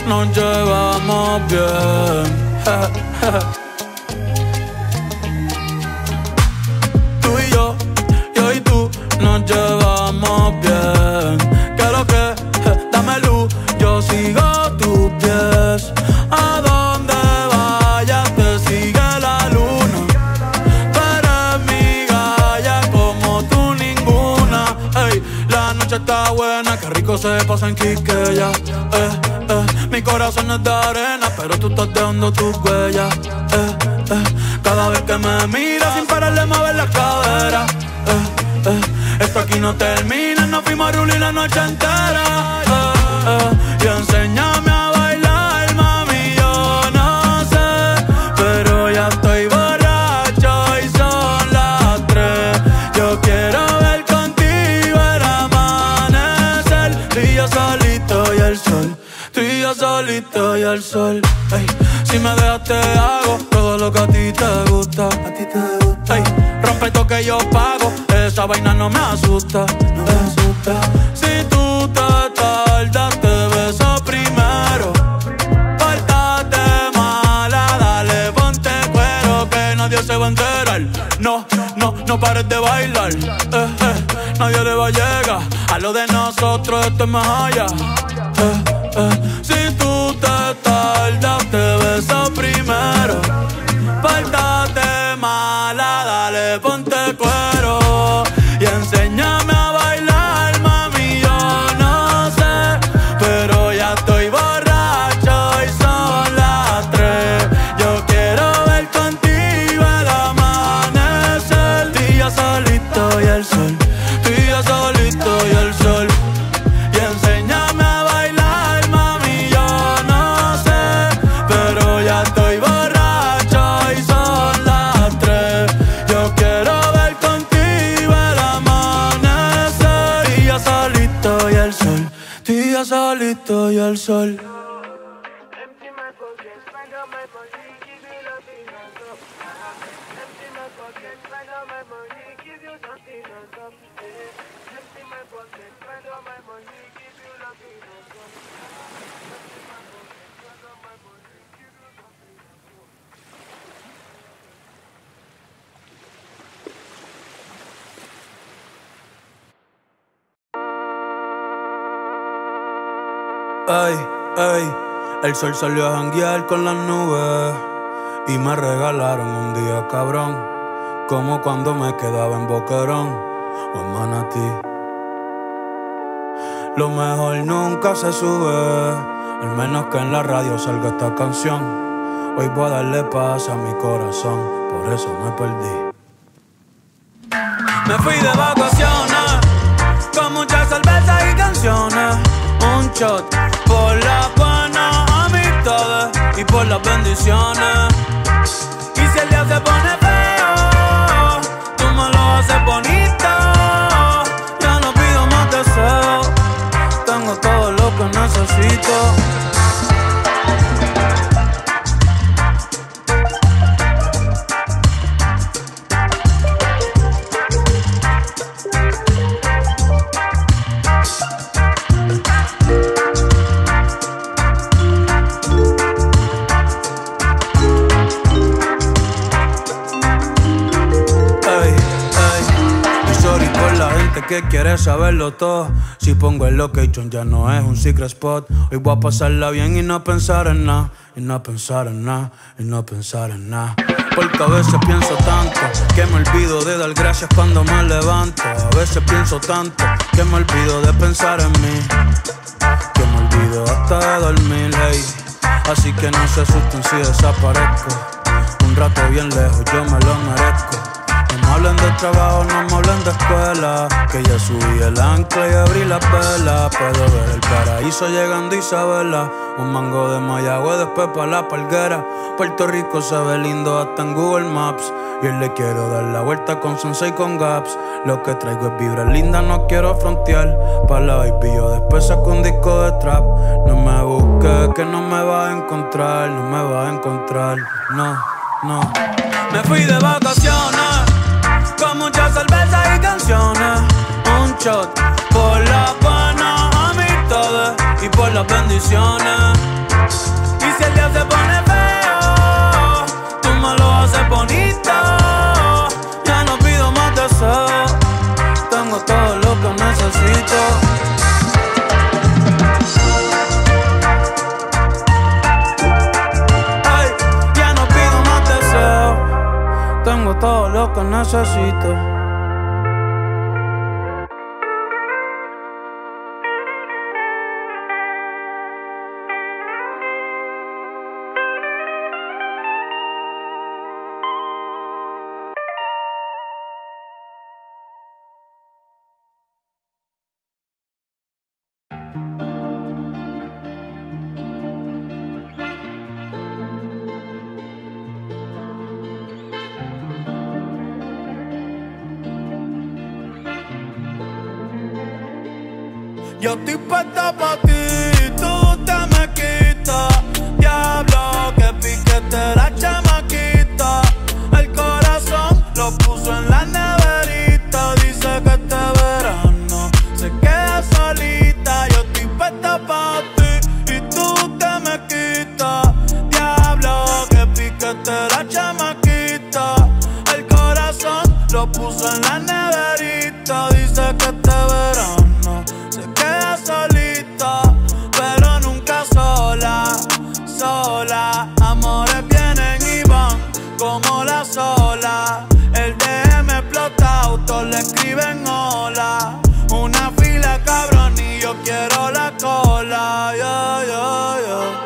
nos llevamos bien. Tú y yo y tú nos llevamos bien. ¿Qué lo que? Dame luz, yo sigo tus pies. A donde vayas te sigue la luna. Tú eres mi galla como tú ninguna. Ey, la noche está buena, qué rico se pasa en Quiqueya. Mi corazón es de arena, pero tú estás dejando tus huellas. Cada vez que me miras sin parar de mover la cadera. Esto aquí no termina, nos fuimos a rulir la noche entera. Y enséñame a bailar, mami, yo no sé, pero ya estoy borracho y son las 3. Yo quiero ver contigo el amanecer. Tú y yo solito y el sol. Tú y yo solito y el sol. Ey, si me dejas te hago todo lo que a ti te gusta. A ti te gusta. Ey, rompe esto que yo pago. Esa vaina no me asusta. No me asusta. Si tú te tardas te beso primero. Pórtate mala, dale ponte cuero que nadie se va a enterar. No, no, no pares de bailar. Nadie le va a llegar a lo de nosotros, esto es más allá. Si tú te tardas, te beso primero. Pórtate mala, dale, ponte cuero. Y enséñame a bailar, mami, yo no sé, pero ya estoy borracho y son las 3. Yo quiero ver contigo el amanecer. Tú y yo solito y el sol. Tú y yo solito y el sol. Y enséñame a bailar, mami, yo no sé, pero ya estoy borracho y son las 3. Yo quiero ver contigo el amanecer. Tú y yo solito y el sol. Tú y yo solito y el sol. Ey, ey, el sol salió a janguear con las nubes y me regalaron un día cabrón, como cuando me quedaba en Boquerón o en Manatí. Lo mejor nunca se sube, al menos que en la radio salga esta canción. Hoy voy a darle paz a mi corazón, por eso me perdí. Me fui de vacaciones, con muchas cervezas y canciones. Un shot por las buenas amistades y por las bendiciones. Y si el día se pone feo, tú me lo haces bonito. Ya no pido más deseos, tengo todo lo que necesito. Que quiere saberlo todo. Si pongo el location ya no es un secret spot. Hoy voy a pasarla bien y no pensar en nada. Y no pensar en nada. Y no pensar en nada. Porque a veces pienso tanto que me olvido de dar gracias cuando me levanto. A veces pienso tanto que me olvido de pensar en mí. Que me olvido hasta de dormir, hey. Así que no se asusten si desaparezco. Un rato bien lejos yo me lo merezco. No me hablen de trabajo, no me hablen de escuela, que ya subí el ancla y abrí la vela. Puedo ver el paraíso llegando Isabela. Un mango de Mayagüez, después pa' la Palguera. Puerto Rico se ve lindo hasta en Google Maps. Y hoy le quiero dar la vuelta con Sensei y con Gaps. Lo que traigo es vibra linda, no quiero frontear. Pa' la baby yo después saco un disco de trap. No me busques que no me vas a encontrar. No me vas a encontrar, no, no. Me fui de vacaciones con muchas cervezas y canciones. Un shot por las buenas amistades y por las bendiciones. Y si el día se pone feo, tú me lo haces bonito. Ya no pido más deseos, tengo todo lo que necesito. Ay, ya no pido más deseos, tengo todo lo que necesito. Yo estoy puesta pa' ti, tú te me quitas. Diablo, que piquete la chamaquita. El corazón lo puso en la neverita. Dice que este verano se queda solita. Yo estoy puesta pa' ti y tú te me quitas. Diablo, que piquete la chamaquita. El corazón lo puso en la neverita. Dice que este verano solita, pero nunca sola, sola. Amores vienen y van como las olas. El DM explota, autos le escriben hola. Una fila cabrón y yo quiero la cola. Yeah, yeah, yeah.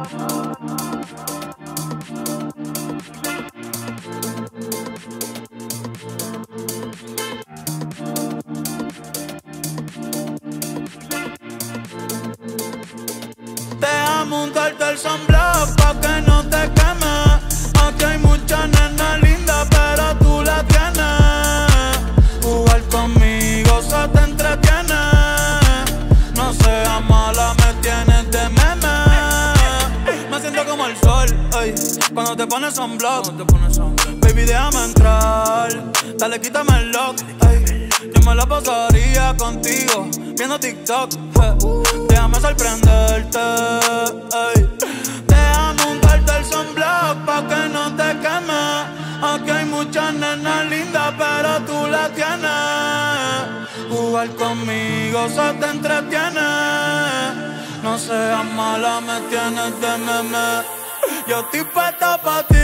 Deja montarte el sunblock pa' que no te quemes. Aquí hay muchas nenas lindas, pero tú la tienes. Jugar conmigo se te entretiene. No seas mala, me tienes de meme. Me siento como el sol, ey, cuando te pones sunblock. Baby, déjame entrar, dale, quítame el lock, ey. Yo me la pasaría contigo, viendo TikTok, déjame sorprenderte, ey. Déjame untarte el sunblock pa' que no te quemes. Aquí hay muchas nenas lindas, pero tú la tienes. Jugar conmigo se te entretiene. No seas mala, me tienes de meme. Yo estoy puesta pa' ti